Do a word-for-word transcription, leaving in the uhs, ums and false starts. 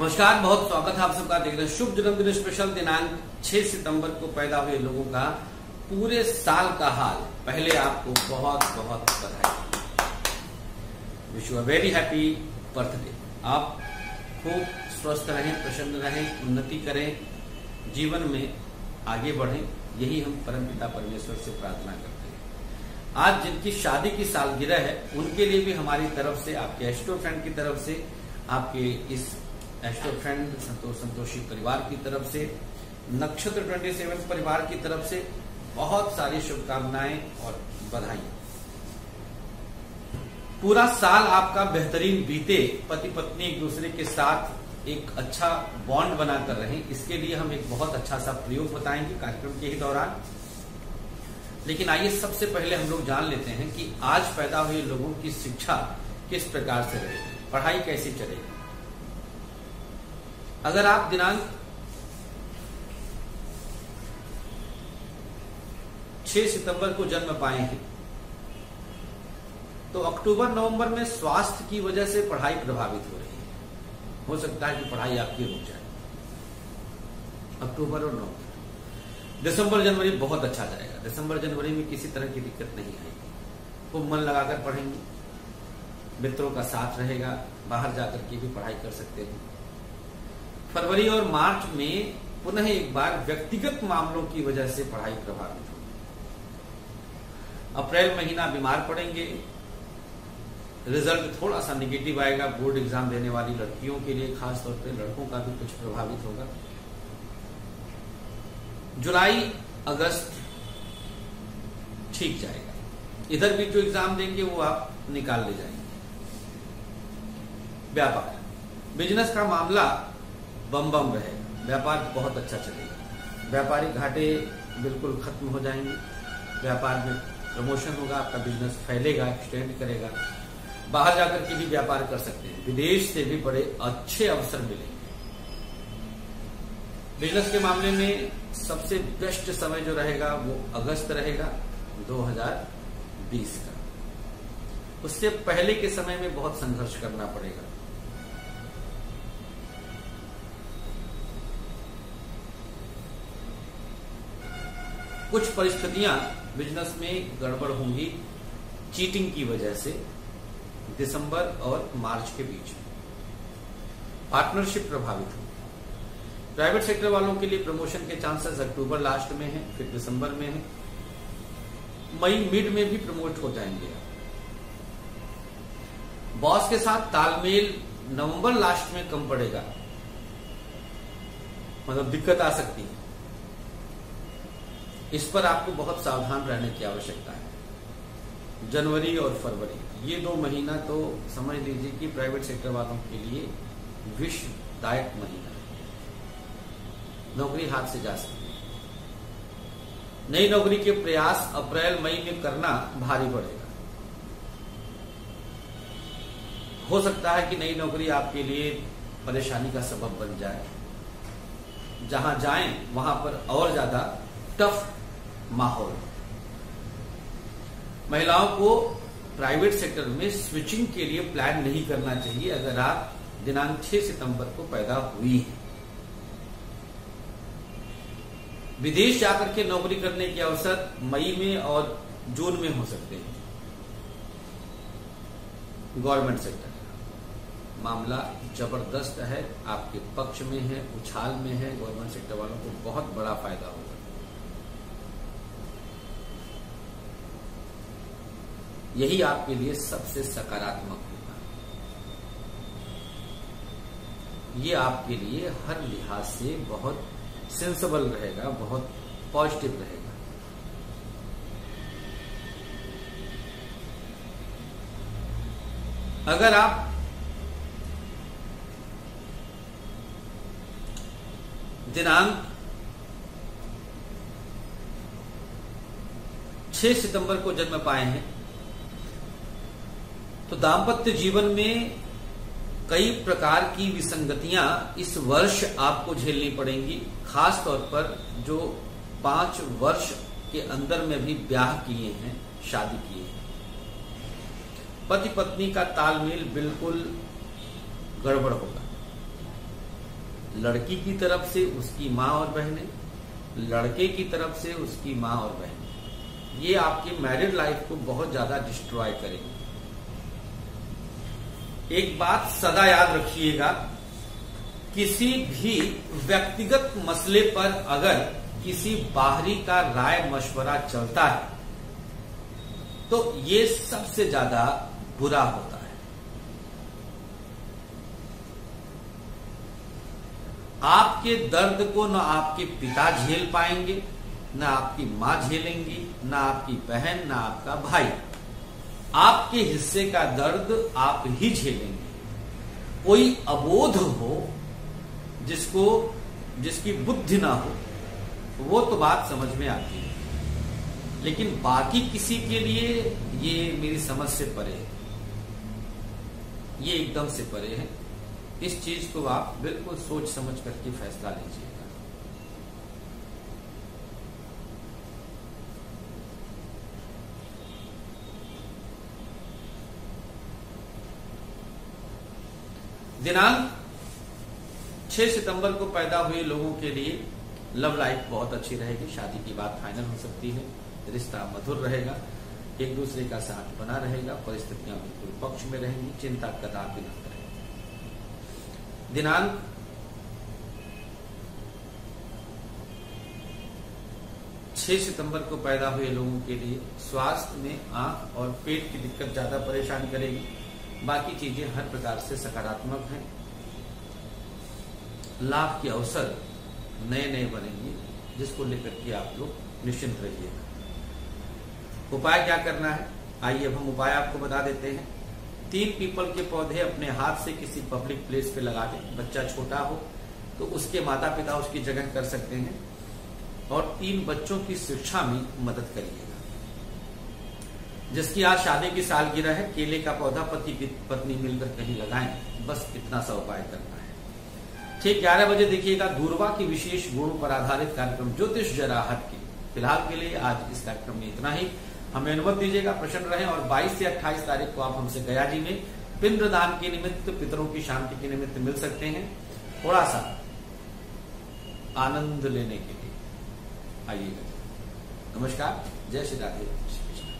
नमस्कार, बहुत स्वागत है आप सबका। देख रहे हैं शुभ जन्मदिन स्पेशल दिनांक छह सितंबर को पैदा हुए लोगों का पूरे साल का हाल। पहले आपको बहुत बहुत बधाई। Wish you a very happy birthday. आप खूब स्वस्थ रहें, प्रसन्न रहें, उन्नति करें, जीवन में आगे बढ़ें, यही हम परमपिता परमेश्वर से प्रार्थना करते हैं। आज जिनकी शादी की सालगिरह है उनके लिए भी हमारी तरफ से, आपके एस्ट्रो फ्रेंड की तरफ से, आपके इस एस्ट्रो फ्रेंड संतोष संतोषी परिवार की तरफ से, नक्षत्र सत्ताईस परिवार की तरफ से बहुत सारी शुभकामनाएं और बधाई। पूरा साल आपका बेहतरीन बीते, पति पत्नी एक दूसरे के साथ एक अच्छा बॉन्ड बनाकर रहें, इसके लिए हम एक बहुत अच्छा सा प्रयोग बताएंगे कार्यक्रम के ही दौरान। लेकिन आइए सबसे पहले हम लोग जान लेते हैं कि आज पैदा हुए लोगों की शिक्षा किस प्रकार से रहेगी, पढ़ाई कैसे चलेगी। अगर आप दिनांक छह सितंबर को जन्म पाए हैं तो अक्टूबर नवंबर में स्वास्थ्य की वजह से पढ़ाई प्रभावित हो रही है। हो सकता है कि पढ़ाई आपकी रुक जाए अक्टूबर और नवंबर। दिसंबर जनवरी बहुत अच्छा जाएगा। दिसंबर जनवरी में किसी तरह की दिक्कत नहीं आएगी, खूब मन लगाकर पढ़ेंगे, मित्रों का साथ रहेगा, बाहर जाकर के भी पढ़ाई कर सकते हैं। फरवरी और मार्च में पुनः एक बार व्यक्तिगत मामलों की वजह से पढ़ाई प्रभावित होगी। अप्रैल महीना बीमार पड़ेंगे, रिजल्ट थोड़ा सा निगेटिव आएगा। बोर्ड एग्जाम देने वाली लड़कियों के लिए, खासतौर पर लड़कों का भी कुछ प्रभावित होगा। जुलाई अगस्त ठीक जाएगा, इधर भी जो एग्जाम देंगे वो आप निकाल ले जाएंगे। व्यापार बिजनेस का मामला बम बम रहेगा, व्यापार बहुत अच्छा चलेगा। व्यापारिक घाटे बिल्कुल खत्म हो जाएंगे, व्यापार में प्रमोशन होगा, आपका बिजनेस फैलेगा, एक्सटेंड करेगा, बाहर जाकर के भी व्यापार कर सकते हैं, विदेश से भी बड़े अच्छे अवसर मिलेंगे। बिजनेस के मामले में सबसे बेस्ट समय जो रहेगा वो अगस्त रहेगा दो हज़ार बीस का। उससे पहले के समय में बहुत संघर्ष करना पड़ेगा। कुछ परिस्थितियां बिजनेस में गड़बड़ होंगी चीटिंग की वजह से दिसंबर और मार्च के बीच में। पार्टनरशिप प्रभावित होगी। प्राइवेट सेक्टर वालों के लिए प्रमोशन के चांसेस अक्टूबर लास्ट में है, फिर दिसंबर में है, मई मिड में भी प्रमोट हो जाएंगे। बॉस के साथ तालमेल नवंबर लास्ट में कम पड़ेगा, मतलब दिक्कत आ सकती है। इस पर आपको बहुत सावधान रहने की आवश्यकता है। जनवरी और फरवरी ये दो महीना तो समझ लीजिए कि प्राइवेट सेक्टर वालों के लिए विषदायक महीना है। नौकरी हाथ से जा सकती है। नई नौकरी के प्रयास अप्रैल मई में करना भारी पड़ेगा। हो सकता है कि नई नौकरी आपके लिए परेशानी का सबब बन जाए। जहां जाएं वहां पर और ज्यादा टफ माहौल। महिलाओं को प्राइवेट सेक्टर में स्विचिंग के लिए प्लान नहीं करना चाहिए अगर आप दिनांक छह सितंबर को पैदा हुई हैं। विदेश जाकर के नौकरी करने के अवसर मई में और जून में हो सकते हैं। गवर्नमेंट सेक्टर का मामला जबरदस्त है, आपके पक्ष में है, उछाल में है। गवर्नमेंट सेक्टर वालों को बहुत बड़ा फायदा होगा। यही आपके लिए सबसे सकारात्मक होगा। ये आपके लिए हर लिहाज से बहुत सेंसिबल रहेगा, बहुत पॉजिटिव रहेगा। अगर आप दिनांक छह सितंबर को जन्म पाए हैं तो दाम्पत्य जीवन में कई प्रकार की विसंगतियां इस वर्ष आपको झेलनी पड़ेंगी। खास तौर पर जो पांच वर्ष के अंदर में भी ब्याह किए हैं, शादी किए हैं, पति पत्नी का तालमेल बिल्कुल गड़बड़ होगा। लड़की की तरफ से उसकी माँ और बहनें, लड़के की तरफ से उसकी माँ और बहनें, ये आपकी मैरिड लाइफ को बहुत ज्यादा डिस्ट्रॉय करेंगे। एक बात सदा याद रखिएगा, किसी भी व्यक्तिगत मसले पर अगर किसी बाहरी का राय मशवरा चलता है तो ये सबसे ज्यादा बुरा होता है। आपके दर्द को न आपके पिता झेल पाएंगे, न आपकी मां झेलेंगी, न आपकी बहन, न आपका भाई। आपके हिस्से का दर्द आप ही झेलेंगे। कोई अबोध हो, जिसको जिसकी बुद्धि ना हो, वो तो बात समझ में आती है, लेकिन बाकी किसी के लिए ये मेरी समझ से परे है, ये एकदम से परे है। इस चीज को आप बिल्कुल सोच समझ करके फैसला लीजिएगा। दिनांक छह सितंबर को पैदा हुए लोगों के लिए लव लाइफ बहुत अच्छी रहेगी। शादी की बात फाइनल हो सकती है, रिश्ता मधुर रहेगा, एक दूसरे का साथ बना रहेगा, परिस्थितियां बिल्कुल पक्ष में रहेंगी, चिंता कदापि न करें। दिनांक छह सितंबर को पैदा हुए लोगों के लिए स्वास्थ्य में आंख और पेट की दिक्कत ज्यादा परेशान करेगी, बाकी चीजें हर प्रकार से सकारात्मक हैं। लाभ के अवसर नए नए बनेंगे, जिसको लेकर के आप लोग निश्चिंत रहिएगा। उपाय क्या करना है, आइए अब हम उपाय आपको बता देते हैं। तीन पीपल के पौधे अपने हाथ से किसी पब्लिक प्लेस पे लगा दें। बच्चा छोटा हो तो उसके माता पिता उसकी जगह कर सकते हैं, और तीन बच्चों की शिक्षा में मदद करिएगा। जिसकी आज शादी की सालगिरह है, केले का पौधा पति की पत्नी मिलकर कहीं लगाएं, बस इतना सा उपाय करना है। ठीक ग्यारह बजे देखिएगा दूरवा की विशेष गुणों पर आधारित कार्यक्रम ज्योतिष जराहट की। फिलहाल के लिए आज इस कार्यक्रम में इतना ही। हमें अनुमति दीजिएगा, प्रसन्न रहें, और बाईस से अट्ठाईस तारीख को आप हमसे गया जी में पिंडदान के निमित्त, पितरों की शांति के निमित्त मिल सकते हैं, थोड़ा सा आनंद लेने के लिए आइएगा। नमस्कार, जय श्री राधे।